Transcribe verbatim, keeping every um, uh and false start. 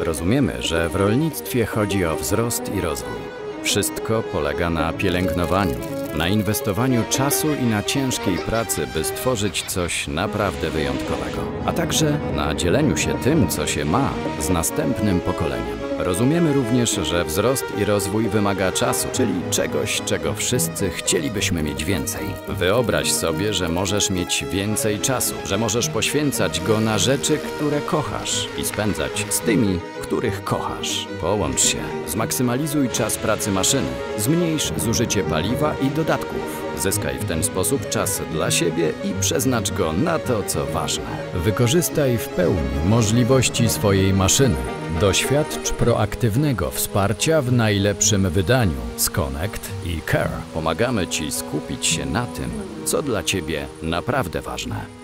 Rozumiemy, że w rolnictwie chodzi o wzrost i rozwój. Wszystko polega na pielęgnowaniu, na inwestowaniu czasu i na ciężkiej pracy, by stworzyć coś naprawdę wyjątkowego, a także na dzieleniu się tym, co się ma, z następnym pokoleniem. Rozumiemy również, że wzrost i rozwój wymaga czasu, czyli czegoś, czego wszyscy chcielibyśmy mieć więcej. Wyobraź sobie, że możesz mieć więcej czasu, że możesz poświęcać go na rzeczy, które kochasz i spędzać z tymi, których kochasz. Połącz się, zmaksymalizuj czas pracy maszyny, zmniejsz zużycie paliwa i dodatków. Zyskaj w ten sposób czas dla siebie i przeznacz go na to, co ważne. Wykorzystaj w pełni możliwości swojej maszyny. Doświadcz proaktywnego wsparcia w najlepszym wydaniu z Connect i Care. Pomagamy Ci skupić się na tym, co dla Ciebie naprawdę ważne.